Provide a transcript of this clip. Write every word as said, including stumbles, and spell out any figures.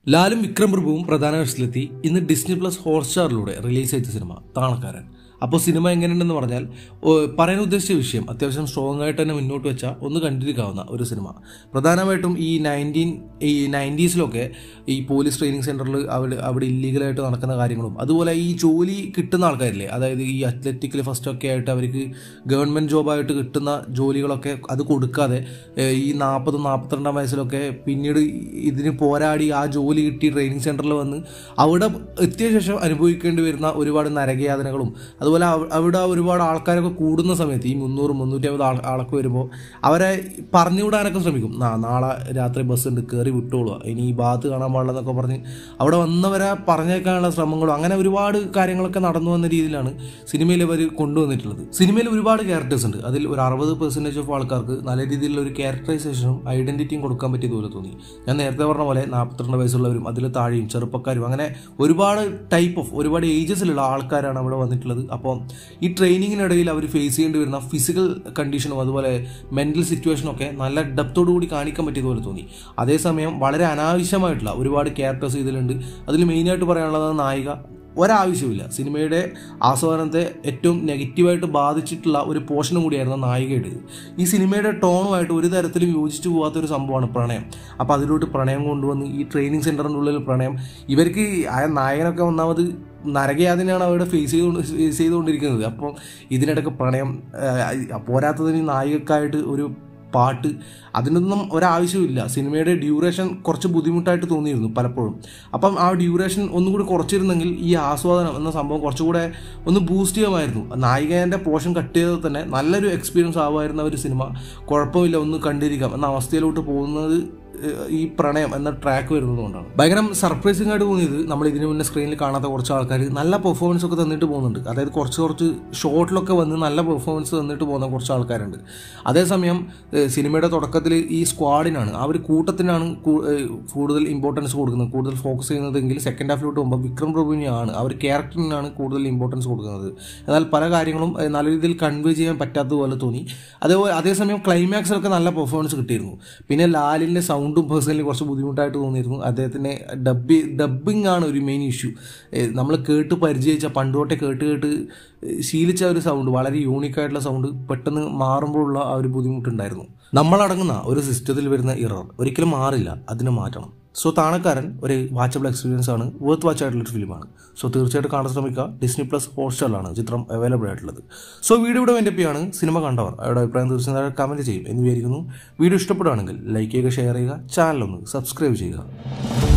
ലാലും വിക്രം പ്രഭുവും പ്രധാന വേഷത്തിലെത്തി ഇന്ന് ഡിസ്നി പ്ലസ് ഹോട്ട്സ്റ്റാറിലൂടെ റിലീസ് ചെയ്ത സിനിമ താണക്കാരൻ. അപ്പോൾ സിനിമ എങ്ങനെയുണ്ടെന്ന് പറഞ്ഞാൽ പറയാൻ ഉദ്ദേശിച്ച വിഷയം അത്യാവശ്യം സ്ട്രോങ് ആയിട്ട് തന്നെ മുന്നോട്ട് വെച്ചാൽ ഒന്ന് കണ്ടിരിക്കാവുന്ന ഒരു സിനിമ. പ്രധാനമായിട്ടും ഈ നയൻറ്റീൻ ഈ നയൻറ്റീസിലൊക്കെ ഈ പോലീസ് ട്രെയിനിങ് സെൻറ്ററിൽ അവിടെ അവിടെ ഇല്ലീഗലായിട്ട് നടക്കുന്ന കാര്യങ്ങളും അതുപോലെ ഈ ജോലി കിട്ടുന്ന ആൾക്കാരില്ലേ, അതായത് ഈ അത്ലറ്റിക്കൽ ഫസ്റ്റൊക്കെ ആയിട്ട് അവർക്ക് ഗവൺമെൻറ് ജോബായിട്ട് കിട്ടുന്ന ജോലികളൊക്കെ അത് കൊടുക്കാതെ ഈ നാൽപ്പതും നാൽപ്പത്തിരണ്ടാം വയസ്സിലൊക്കെ പിന്നീട് ഇതിന് പോരാടി ആ ജോലി കിട്ടി ട്രെയിനിങ് സെൻറ്ററിൽ വന്ന് അവിടെ എത്തിയ ശേഷം അനുഭവിക്കേണ്ടി വരുന്ന ഒരുപാട് നരകയാതനകളും അതുപോലെ അവിടെ ഒരുപാട് ആൾക്കാരൊക്കെ കൂടുന്ന സമയത്ത് ഈ മുന്നൂറ് മുന്നൂറ്റി അമ്പത് ആൾ ആളൊക്കെ വരുമ്പോൾ അവരെ പറഞ്ഞുവിടാനൊക്കെ ശ്രമിക്കും. നാ നാളെ രാത്രി ബസ് ഉണ്ട്, കയറി വിട്ടോളുക, ഇനി ഈ ഭാഗത്ത് കാണാൻ പാടില്ലെന്നൊക്കെ പറഞ്ഞ് അവിടെ വന്നവരെ പറഞ്ഞേക്കാനുള്ള ശ്രമങ്ങളും അങ്ങനെ ഒരുപാട് കാര്യങ്ങളൊക്കെ നടന്നു വന്ന രീതിയിലാണ് സിനിമയിൽ അവർ കൊണ്ടുവന്നിട്ടുള്ളത്. സിനിമയിൽ ഒരുപാട് ക്യാരക്ടേഴ്സ് ഉണ്ട്. അതിൽ ഒരു അറുപത് പെർസെൻറ്റേജ് ഓഫ് ആൾക്കാർക്ക് നല്ല രീതിയിലുള്ള ഒരു ക്യാരക്ടറൈസേഷനും ഐഡൻറ്റിറ്റിയും കൊടുക്കാൻ പറ്റിയതുപോലെ തോന്നി. ഞാൻ നേരത്തെ പറഞ്ഞ പോലെ നാൽപ്പത്തിരണ്ട് വയസ്സുള്ളവരും അതിൽ താഴെയും ചെറുപ്പക്കാരും അങ്ങനെ ഒരുപാട് ടൈപ്പ് ഓഫ് ഒരുപാട് ഏജസിലുള്ള ആൾക്കാരാണ് അവിടെ വന്നിട്ടുള്ളത്. അപ്പോൾ ഈ ട്രെയിനിങ്ങിനിടയിൽ അവർ ഫേസ് ചെയ്യേണ്ടി വരുന്ന ഫിസിക്കൽ കണ്ടീഷനും അതുപോലെ മെൻ്റൽ സിറ്റുവേഷനൊക്കെ നല്ല ഡെപ്തോടു കൂടി കാണിക്കാൻ പറ്റിയതുപോലെ തോന്നി. അതേസമയം വളരെ അനാവശ്യമായിട്ടുള്ള ഒരുപാട് ക്യാരക്ടേഴ്സ് ഇതിലുണ്ട്. അതിൽ മെയിനായിട്ട് പറയാനുള്ളത് നായിക ഒരാവശ്യമില്ല. സിനിമയുടെ ആസ്വാദനത്തെ ഏറ്റവും നെഗറ്റീവായിട്ട് ബാധിച്ചിട്ടുള്ള ഒരു പോർഷനും കൂടിയായിരുന്നു നായികയുടേത്. ഈ സിനിമയുടെ ടോണുമായിട്ട് ഒരു തരത്തിലും യോജിച്ചു പോകാത്തൊരു സംഭവമാണ് പ്രണയം. അപ്പോൾ അതിലോട്ട് പ്രണയം കൊണ്ടുവന്ന് ഈ ട്രെയിനിങ് സെൻറ്ററിൻ്റെ ഉള്ളിൽ പ്രണയം, ഇവർക്ക് ആ നായകനൊക്കെ ഒന്നാമത് നരകയാതനെയാണ് അവിടെ ഫേസ് ചെയ്തുകൊണ്ട് ഫേസ് ചെയ്തുകൊണ്ടിരിക്കുന്നത്. അപ്പോൾ ഇതിനിടയ്ക്ക് പ്രണയം, പോരാത്തതിന് നായികക്കായിട്ട് ഒരു പാട്ട്, അതിനൊന്നും ഒരാവശ്യമില്ല. സിനിമയുടെ ഡ്യൂറേഷൻ കുറച്ച് ബുദ്ധിമുട്ടായിട്ട് തോന്നിയിരുന്നു പലപ്പോഴും. അപ്പം ആ ഡ്യൂറേഷൻ ഒന്നുകൂടി കുറച്ചിരുന്നെങ്കിൽ ഈ ആസ്വാദനം എന്ന സംഭവം കുറച്ചുകൂടെ ഒന്ന് ബൂസ്റ്റ് ചെയ്യുമായിരുന്നു. നായികേൻ്റെ പോർഷൻ കട്ട് ചെയ്തത് തന്നെ നല്ലൊരു എക്സ്പീരിയൻസ് ആവുമായിരുന്ന ഒരു സിനിമ. കുഴപ്പമില്ല, ഒന്ന് കണ്ടിരിക്കാം എന്ന അവസ്ഥയിലോട്ട് പോകുന്നത് ഈ പ്രണയം എന്ന ട്രാക്ക് വരുന്നതുകൊണ്ടാണ്. ഭയങ്കര സർപ്രൈസിംഗ് ആയിട്ട് തോന്നിയത് നമ്മൾ ഇതിനു മുന്നേ സ്ക്രീനിൽ കാണാത്ത കുറച്ച് ആൾക്കാർ നല്ല പെർഫോമൻസ് ഒക്കെ തന്നിട്ട് പോകുന്നുണ്ട്. അതായത് കുറച്ച് കുറച്ച് ഷോട്ടിലൊക്കെ വന്ന് നല്ല പെർഫോമൻസ് തന്നിട്ട് പോകുന്ന കുറച്ച് ആൾക്കാരുണ്ട്. അതേസമയം സിനിമയുടെ തുടക്കത്തിൽ ഈ സ്ക്വാഡിനാണ്, ആ ഒരു കൂട്ടത്തിനാണ് കൂടുതൽ ഇമ്പോർട്ടൻസ് കൊടുക്കുന്നത്, കൂടുതൽ ഫോക്കസ് ചെയ്യുന്നതെങ്കിൽ സെക്കൻഡ് ഹാഫിലോട്ട് പോകുമ്പോൾ വിക്രം പ്രഭുവിനെയാണ്, ആ ഒരു ക്യാരക്ടറിനാണ് കൂടുതൽ ഇമ്പോർട്ടൻസ് കൊടുക്കുന്നത്. എന്നാൽ പല കാര്യങ്ങളും നല്ല രീതിയിൽ കൺവേ ചെയ്യാൻ പറ്റാത്തതുപോലെ തോന്നി. അതേപോലെ അതേസമയം ക്ലൈമാക്സിലൊക്കെ നല്ല പെർഫോമൻസ് കിട്ടിയിരുന്നു. പിന്നെ ലാലിൻ്റെ സൗണ്ട് പേഴ്സണലി കുറച്ച് ബുദ്ധിമുട്ടായിട്ട് തോന്നിയിരുന്നു. അദ്ദേഹത്തിൻ്റെ ഡബ്ബി ഡബ്ബിംഗ് ആണ് ഒരു മെയിൻ ഇഷ്യൂ. നമ്മൾ കേട്ട് പരിചയിച്ച പണ്ടുതൊട്ടേ കേട്ട് കേട്ട് ശീലിച്ച ഒരു സൗണ്ട്, വളരെ യൂണിക്കായിട്ടുള്ള സൗണ്ട് പെട്ടെന്ന് മാറുമ്പോഴുള്ള ആ ഒരു ബുദ്ധിമുട്ടുണ്ടായിരുന്നു. നമ്മളടങ്ങുന്ന ഒരു സിസ്റ്റത്തിൽ വരുന്ന ഇറർ ഒരിക്കലും മാറില്ല, അതിനെ മാറ്റണം. സോ താണക്കാരൻ ഒരു വാച്ചബിൾ എക്സ്പീരിയൻസ് ആണ്, വർത്ത് വാച്ച് ആയിട്ടുള്ളൊരു ഫിലിമാണ്. സോ തീർച്ചയായിട്ടും കാണാൻ ശ്രമിക്കുക. ഡിസ്നി പ്ലസ് ഹോട്ട്സ്റ്റാറിലാണ് ചിത്രം അവൈലബിൾ ആയിട്ടുള്ളത്. സോ വീഡിയോ ഇവിടെ വേണ്ടിയാണ്. സിനിമ കണ്ടവർ അവരുടെ അഭിപ്രായം തീർച്ചയായും കമൻറ്റ് ചെയ്യും എന്ന് വിചാരിക്കുന്നു. വീഡിയോ ഇഷ്ടപ്പെടുകയാണെങ്കിൽ ലൈക്ക് ചെയ്യുക, ഷെയർ ചെയ്യുക, ചാനലൊന്ന് സബ്സ്ക്രൈബ് ചെയ്യുക.